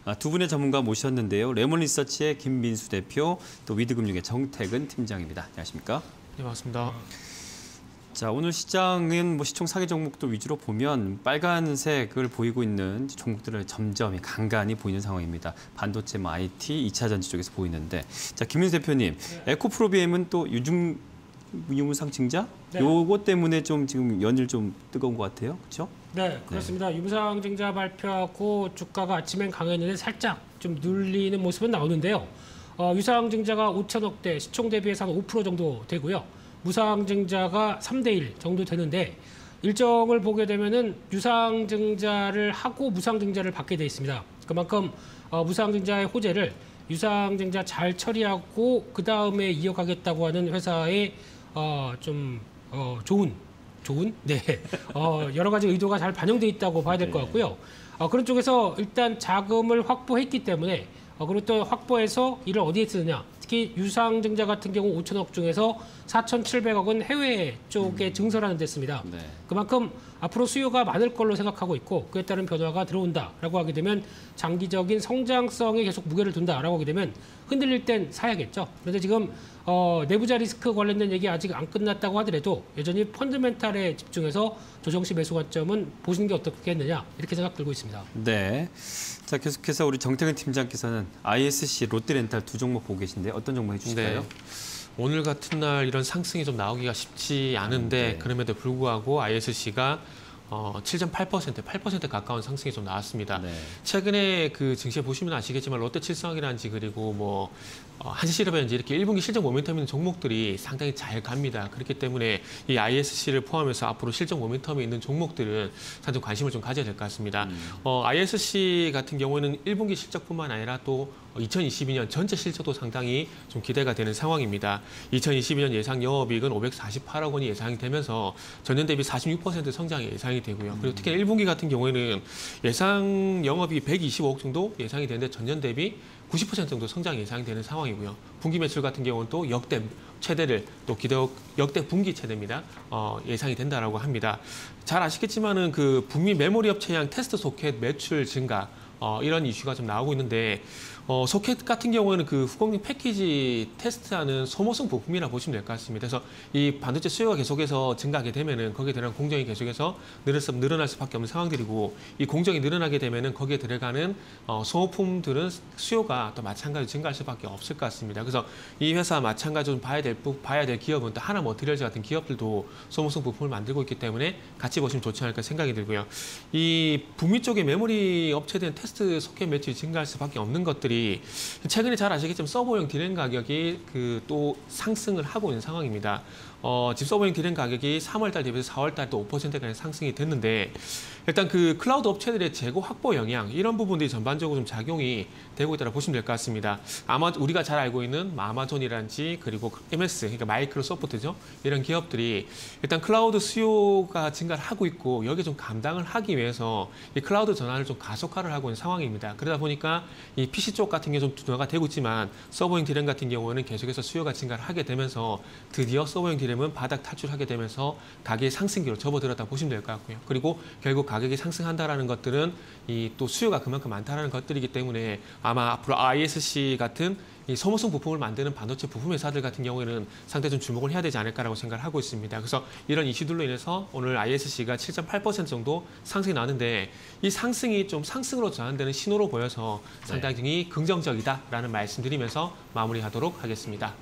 두 분의 전문가 모셨는데요. 레몬리서치의 김민수 대표, 또 위드금융의 정태근 팀장입니다. 안녕하십니까? 네, 반갑습니다. 자, 오늘 시장은 시총 상위 종목들 위주로 보면 빨간색을 보이고 있는 종목들을 점점 간간히 보이는 상황입니다. 반도체, IT, 2차 전지 쪽에서 보이는데, 자, 김민수 대표님, 에코프로비엠은 또 유무상 증자? 네. 요거 때문에 좀 지금 연일 좀 뜨거운 것 같아요, 그렇죠? 네, 그렇습니다. 유무상 증자 발표하고 주가가 아침엔 강했는데 살짝 좀 눌리는 모습은 나오는데요. 유상 증자가 5천억대, 시총 대비해서 한 5% 정도 되고요. 무상 증자가 3대 1 정도 되는데 일정을 보게 되면은 유상 증자를 하고 무상 증자를 받게 돼 있습니다. 그만큼 무상 증자의 호재를 유상 증자 잘 처리하고 그 다음에 이어가겠다고 하는 회사의 좋은 네 여러 가지 의도가 잘 반영돼 있다고 봐야 될 것 같고요. 그런 쪽에서 일단 자금을 확보했기 때문에 그리고 또 확보해서 이를 어디에 쓰느냐. 특히 유상증자 같은 경우 5천억 중에서 4,700억은 해외 쪽에 증설하는 데 씁니다. 네. 그만큼 앞으로 수요가 많을 걸로 생각하고 있고 그에 따른 변화가 들어온다라고 하게 되면 장기적인 성장성에 계속 무게를 둔다라고 하게 되면 흔들릴 땐 사야겠죠. 그런데 지금 내부자 리스크 관련된 얘기 아직 안 끝났다고 하더라도 여전히 펀드멘탈에 집중해서 조정시 매수 관점은 보시는 게 어떻겠느냐 이렇게 생각 들고 있습니다. 네. 자, 계속해서 우리 정태근 팀장께서는 ISC, 롯데렌탈 두 종목 보고 계신데 어떤 종목 해주실까요? 네. 오늘 같은 날 이런 상승이 좀 나오기가 쉽지 않은데 네. 그럼에도 불구하고 ISC가 7.8%, 8% 가까운 상승이 좀 나왔습니다. 네. 최근에 그 증시에 보시면 아시겠지만 롯데칠성이라든지 그리고 한시실업이라든지 이렇게 1분기 실적 모멘텀 있는 종목들이 상당히 잘 갑니다. 그렇기 때문에 이 ISC를 포함해서 앞으로 실적 모멘텀이 있는 종목들은 상당히 관심을 좀 가져야 될 것 같습니다. ISC 같은 경우에는 1분기 실적뿐만 아니라 또 2022년 전체 실적도 상당히 좀 기대가 되는 상황입니다. 2022년 예상 영업이익은 548억 원이 예상이 되면서 전년 대비 46% 성장이 예상이 되고요. 그리고 특히 1분기 같은 경우에는 예상 영업이 125억 정도 예상이 되는데 전년 대비 90% 정도 성장 예상이 되는 상황이고요. 분기 매출 같은 경우는 또 역대 최대를 또 역대 분기 최대입니다. 예상이 된다라고 합니다. 잘 아시겠지만은 그 북미 메모리 업체양 테스트 소켓 매출 증가 이런 이슈가 좀 나오고 있는데 소켓 같은 경우에는 그 후공정 패키지 테스트하는 소모성 부품이라 보시면 될 것 같습니다. 그래서 이 반도체 수요가 계속해서 증가하게 되면은 거기에 들어간 공정이 계속해서 늘어날 수밖에 없는 상황들이고 이 공정이 늘어나게 되면은 거기에 들어가는 소모품들은 수요가 또 마찬가지로 증가할 수밖에 없을 것 같습니다. 그래서 이 회사 마찬가지로 봐야 될 기업은 또 하나 머티리얼즈 같은 기업들도 소모성 부품을 만들고 있기 때문에 같이 보시면 좋지 않을까 생각이 들고요. 이 북미 쪽의 메모리 업체된 테스트 소켓 매출이 증가할 수밖에 없는 것들이 최근에 잘 아시겠지만 서버용 디램 가격이 또 상승을 하고 있는 상황입니다. 지금 서버용 디램 가격이 3월달 대비해서 4월달 또 5%가량 상승이 됐는데 일단 그 클라우드 업체들의 재고 확보 영향 이런 부분들이 전반적으로 좀 작용이 되고 있다고 보시면 될 것 같습니다. 아마 우리가 잘 알고 있는 아마존이라든지 그리고 MS 그러니까 마이크로소프트죠. 이런 기업들이 일단 클라우드 수요가 증가를 하고 있고 여기에 좀 감당을 하기 위해서 이 클라우드 전환을 좀 가속화를 하고 있는 상황입니다. 그러다 보니까 이 PC 쪽 같은 게 좀 둔화가 되고 있지만 서버용 디램 같은 경우는 계속해서 수요가 증가를 하게 되면서 드디어 서버용 디램은 바닥 탈출하게 되면서 가격의 상승기로 접어들었다 보시면 될 것 같고요. 그리고 결국 가격이 상승한다라는 것들은 이 또 수요가 그만큼 많다라는 것들이기 때문에 아마 앞으로 ISC 같은 이 소모성 부품을 만드는 반도체 부품 회사들 같은 경우에는 상당히 좀 주목을 해야 되지 않을까라고 생각을 하고 있습니다. 그래서 이런 이슈들로 인해서 오늘 ISC가 7.8% 정도 상승이 나는데 이 상승이 좀 상승으로 전환되는 신호로 보여서 상당히 긍정적이다라는 말씀드리면서 마무리하도록 하겠습니다.